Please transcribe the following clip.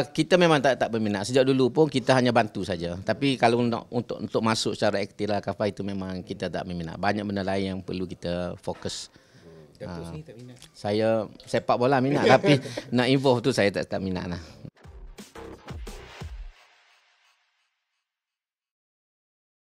Kita memang tak berminat. Sejak dulu pun kita hanya bantu saja. Tapi kalau untuk masuk secara aktif lah kapal itu memang kita tak berminat. Banyak benda lain yang perlu kita fokus. Datuk sini tak minat. Saya sepak bola minat tapi nak involve tu saya tak minat lah.